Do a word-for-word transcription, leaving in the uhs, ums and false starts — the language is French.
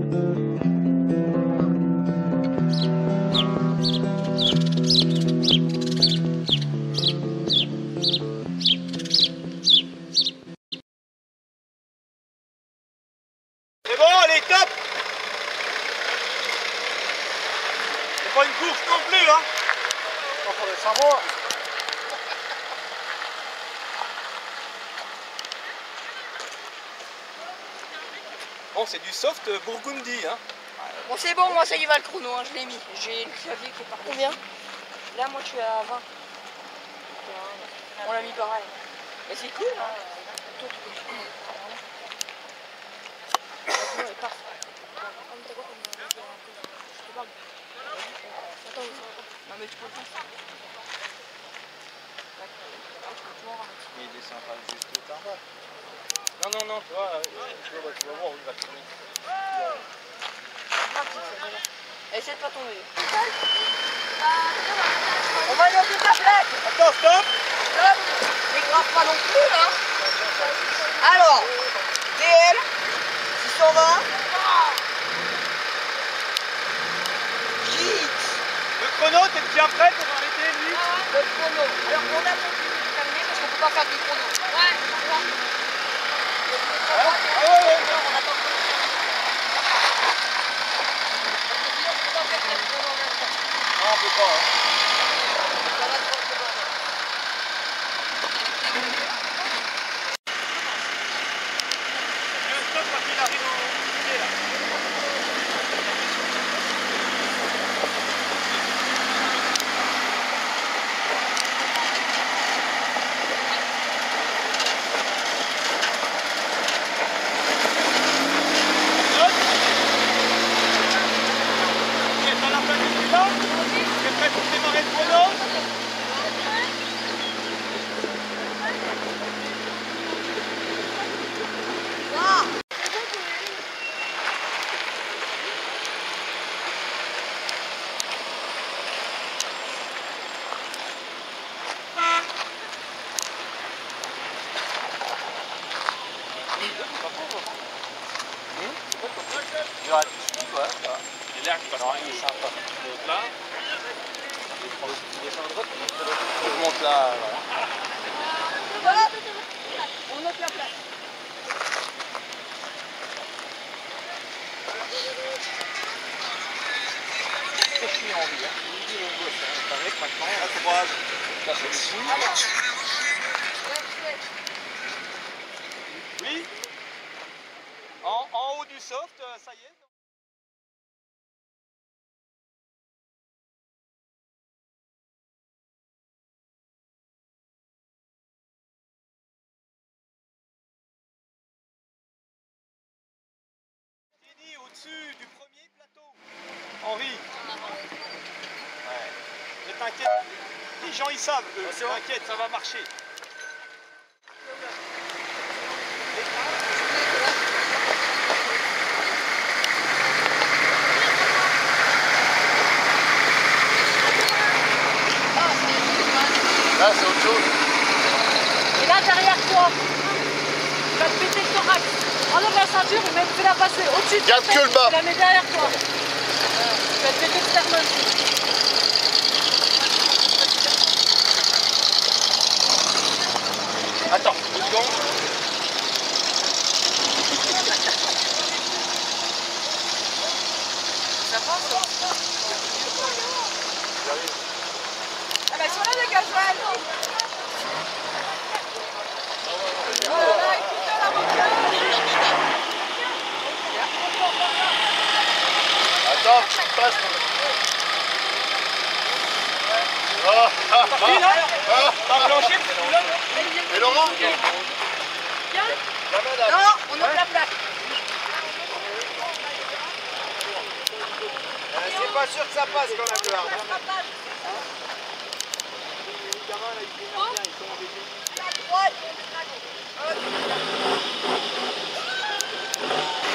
C'est bon, allez, top! C'est pas une course non plus, hein? Il faudrait savoir. Bon, c'est du soft Burgundy, hein? Bon, c'est bon, moi ça y va le chrono, hein, je l'ai mis. J'ai le clavier qui est parti. Combien? Là, moi je suis à vingt. On l'a mis pareil. Mais c'est cool, hein? Toi, tu peux le faire. Le chrono est parfait. Non, mais tu peux le faire. Il descend pas juste tout en bas. Non, non, non, tu vois, tu vas, tu vas voir où il va tourner. Essaie de pas tomber. On va monter ta plaque. Attends, stop! Stop. Dégrave pas non plus, là. Alors, D L, six cent vingt. J X. Le chrono, t'es bien prêt pour arrêter, lui? Le chrono. Alors, on attend que tu terminer parce qu'on peut pas faire du chrono. Ouais, Ah ouais, ouais, ouais. on attend. Non, on peut pas, hein. Il y a un stop quand il arrive au pied, là. Il va ouais, ça va. Et l'air qui passe par il est sympa. Donc là, il descend à droite, je monte là, Voilà. On monte la place. je suis en vie, hein. Il dit mon gosse, hein. Avec maintenant, la croise. Là, c'est ici. Oui. En, en haut du soft, ça y est. Au-dessus du premier plateau. Henri. Ouais. Ne t'inquiète. Les gens ils savent, eux. Ne t'inquiète, ça va marcher. Là c'est autre chose. Et là derrière toi, tu vas te péter le thorax. Enlève la ceinture et même fais-la passer au-dessus de Garde ta tête, que le bas. tu la mets derrière toi. Tu vas te péter le sternum. Attends, deux secondes. Ça passe? Ah bah sur là le gasoil. Oh là là, écoute la moteur. Attends, je passe. Oh, ah, Parti là? ah, T'as enclenché le celui-là? Et Laurent? Non, on monte la plaque. C'est pas sûr que ça passe quand même, là. Les gamins là, ils démarrent bien, ils sont en début. À droite, on est à gauche.